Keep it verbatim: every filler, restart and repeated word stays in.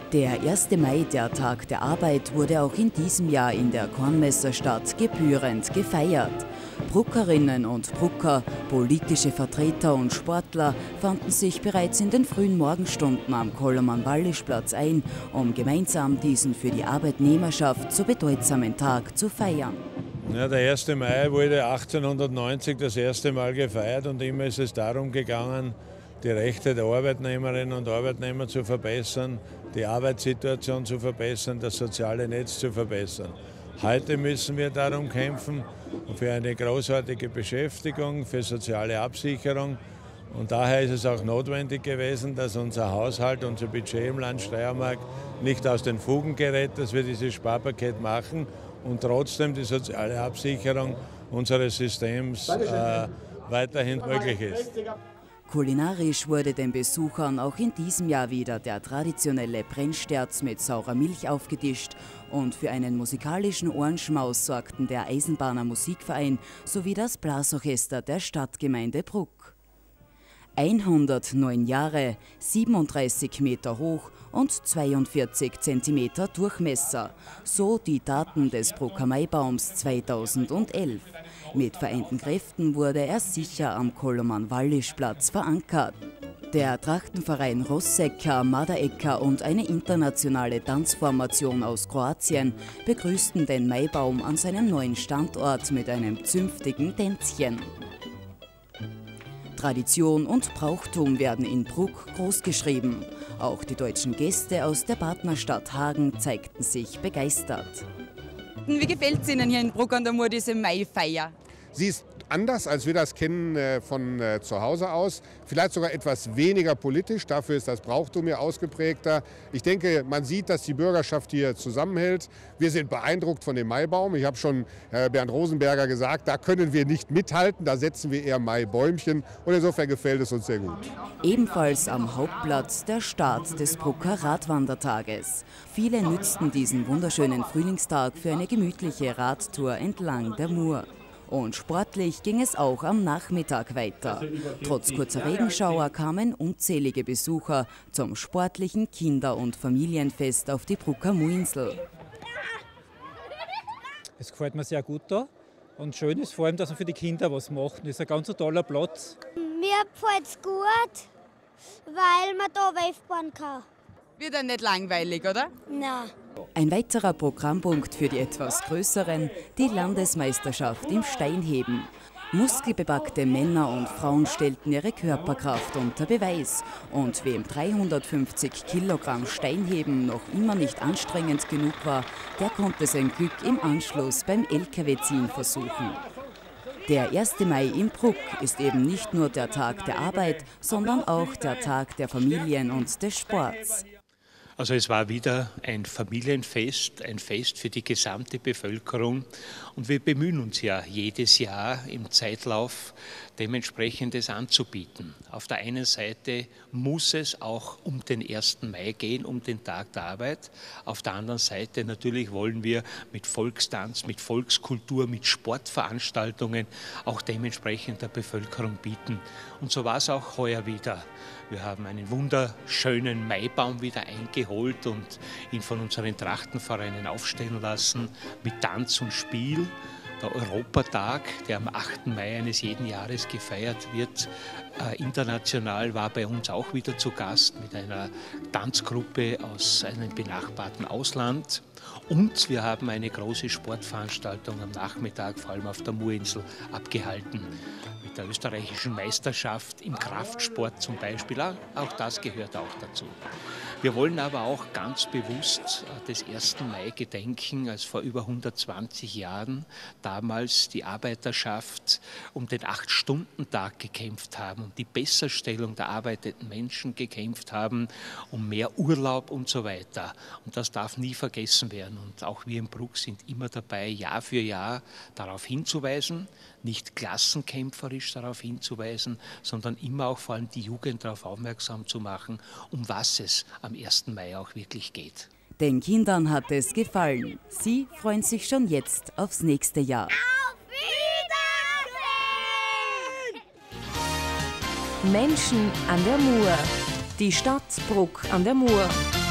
Der erste Mai, der Tag der Arbeit, wurde auch in diesem Jahr in der Kornmesserstadt gebührend gefeiert. Bruckerinnen und Brucker, politische Vertreter und Sportler fanden sich bereits in den frühen Morgenstunden am Koloman-Wallisch-Platz ein, um gemeinsam diesen für die Arbeitnehmerschaft so bedeutsamen Tag zu feiern. Ja, der erste Mai wurde achtzehnhundertneunzig das erste Mal gefeiert und immer ist es darum gegangen, die Rechte der Arbeitnehmerinnen und Arbeitnehmer zu verbessern, die Arbeitssituation zu verbessern, das soziale Netz zu verbessern. Heute müssen wir darum kämpfen, für eine großartige Beschäftigung, für soziale Absicherung. Und daher ist es auch notwendig gewesen, dass unser Haushalt, unser Budget im Land Steiermark nicht aus den Fugen gerät, dass wir dieses Sparpaket machen und trotzdem die soziale Absicherung unseres Systems äh, weiterhin möglich ist. Kulinarisch wurde den Besuchern auch in diesem Jahr wieder der traditionelle Brennsterz mit saurer Milch aufgetischt und für einen musikalischen Ohrenschmaus sorgten der Eisenbahner Musikverein sowie das Blasorchester der Stadtgemeinde Bruck. hundertneun Jahre, siebenunddreißig Meter hoch und zweiundvierzig Zentimeter Durchmesser. So die Daten des Brucker Maibaums zweitausendelf. Mit vereinten Kräften wurde er sicher am Koloman-Wallisch-Platz verankert. Der Trachtenverein Rossecker, Madaecker und eine internationale Tanzformation aus Kroatien begrüßten den Maibaum an seinem neuen Standort mit einem zünftigen Tänzchen. Tradition und Brauchtum werden in Bruck großgeschrieben. Auch die deutschen Gäste aus der Partnerstadt Hagen zeigten sich begeistert. Wie gefällt es Ihnen hier in Bruck an der Mur, diese Maifeier? Sie ist anders, als wir das kennen äh, von äh, zu Hause aus. Vielleicht sogar etwas weniger politisch, dafür ist das Brauchtum hier ausgeprägter. Ich denke, man sieht, dass die Bürgerschaft hier zusammenhält. Wir sind beeindruckt von dem Maibaum. Ich habe schon äh, Bernd Rosenberger gesagt, da können wir nicht mithalten, da setzen wir eher Maibäumchen. Und insofern gefällt es uns sehr gut. Ebenfalls am Hauptplatz der Start des Brucker Radwandertages. Viele nützten diesen wunderschönen Frühlingstag für eine gemütliche Radtour entlang der Mur. Und sportlich ging es auch am Nachmittag weiter. Trotz kurzer Regenschauer kamen unzählige Besucher zum sportlichen Kinder- und Familienfest auf die Brucker Muinsel. Es gefällt mir sehr gut da und schön ist vor allem, dass man für die Kinder was macht. Das ist ein ganz toller Platz. Mir gefällt es gut, weil man da Wavebahn kann. Wird ja nicht langweilig, oder? Nein. Ein weiterer Programmpunkt für die etwas größeren, die Landesmeisterschaft im Steinheben. Muskelbepackte Männer und Frauen stellten ihre Körperkraft unter Beweis. Und wem dreihundertfünfzig Kilogramm Steinheben noch immer nicht anstrengend genug war, der konnte sein Glück im Anschluss beim L K W-Ziehen versuchen. Der erste Mai in Bruck ist eben nicht nur der Tag der Arbeit, sondern auch der Tag der Familien und des Sports. Also es war wieder ein Familienfest, ein Fest für die gesamte Bevölkerung. Und wir bemühen uns ja jedes Jahr im Zeitlauf, dementsprechendes anzubieten. Auf der einen Seite muss es auch um den ersten Mai gehen, um den Tag der Arbeit. Auf der anderen Seite natürlich wollen wir mit Volkstanz, mit Volkskultur, mit Sportveranstaltungen auch dementsprechend der Bevölkerung bieten. Und so war es auch heuer wieder. Wir haben einen wunderschönen Maibaum wieder eingeholt und ihn von unseren Trachtenvereinen aufstellen lassen mit Tanz und Spiel. Der Europatag, der am achten Mai eines jeden Jahres gefeiert wird, äh, international, war bei uns auch wieder zu Gast mit einer Tanzgruppe aus einem benachbarten Ausland. Und wir haben eine große Sportveranstaltung am Nachmittag, vor allem auf der Murinsel, abgehalten. Mit der österreichischen Meisterschaft im Kraftsport zum Beispiel. Auch das gehört auch dazu. Wir wollen aber auch ganz bewusst des ersten Mai gedenken, als vor über hundertzwanzig Jahren damals die Arbeiterschaft um den Acht-Stunden-Tag gekämpft haben, um die Besserstellung der arbeitenden Menschen gekämpft haben, um mehr Urlaub und so weiter. Und das darf nie vergessen werden. Und auch wir in Bruck sind immer dabei, Jahr für Jahr darauf hinzuweisen, nicht klassenkämpferisch darauf hinzuweisen, sondern immer auch vor allem die Jugend darauf aufmerksam zu machen, um was es am ersten Mai auch wirklich geht. Den Kindern hat es gefallen. Sie freuen sich schon jetzt aufs nächste Jahr. Auf Wiedersehen! Menschen an der Mur. Die Stadt Bruck an der Mur.